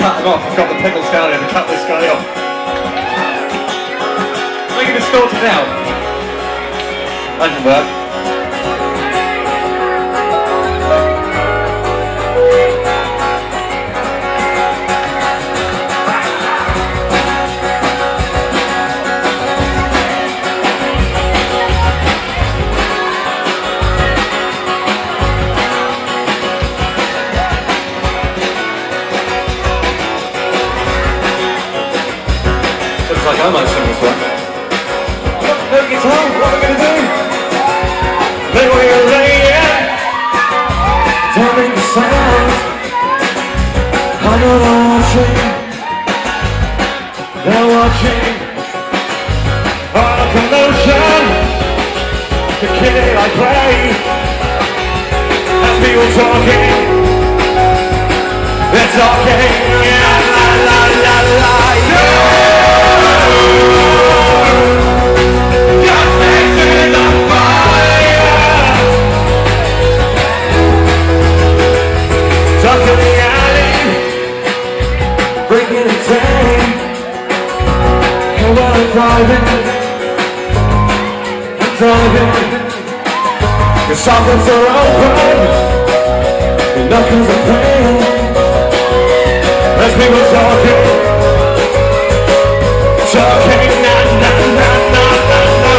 cut them off. I've got the pedals down here to cut this guy off. Make it distorted out. That can work. I might sing this one. No guitar, what are we going to do? They were your radio. Don't make the sound. I know they're watching. They're watching. All the commotion. The kid I play. As people talking. They're talking. Yeah, la la la la. Yeah. Stuck in the alley, breaking and turning. And while I'm driving, your sockets are open, your knuckles are playing. There's people talking, na na na na na na.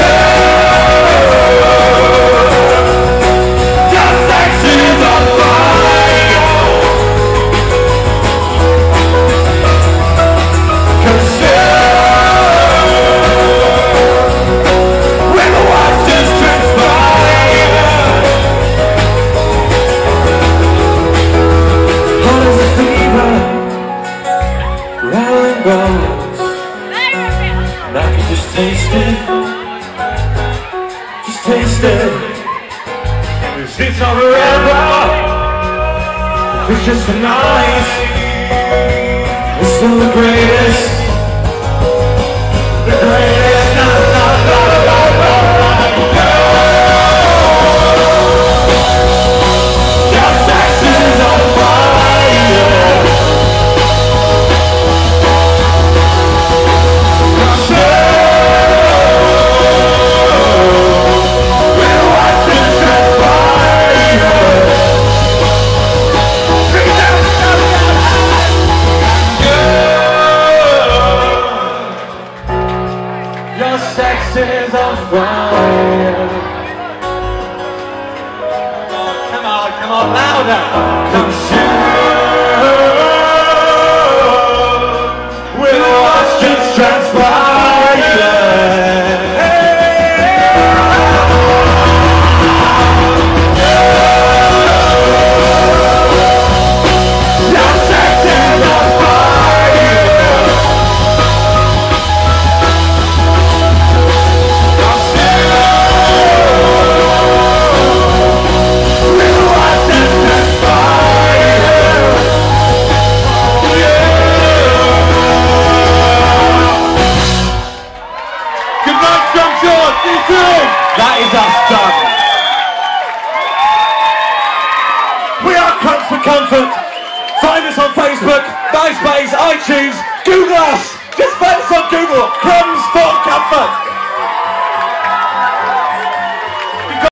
Just like she's on fire. When the watch just transpire. Hot as a fever, rattling bones. And I can just taste it. Just taste it. Cause it's not forever. It's just a night. It's still the greatest. The greatest. Na, na, na, na, na, na. Just Texas on fire. We'll watch this transpire. Bring it down, down, down. Your sex is on fire. Come on, louder. Come soon. We'll watch this transpire. Your sex is on fire. Good night, Strumpshaw. See you soon. That is us done. We are Crumbs for Comfort. Find us on Facebook, MySpace, iTunes, Google us. Just find us on Google. Crumbs for Comfort.